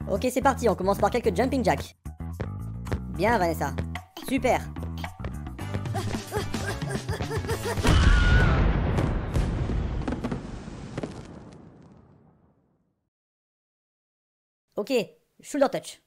Ok, c'est parti, on commence par quelques jumping jacks. Bien, Vanessa. Super. Ok, shoulder touch.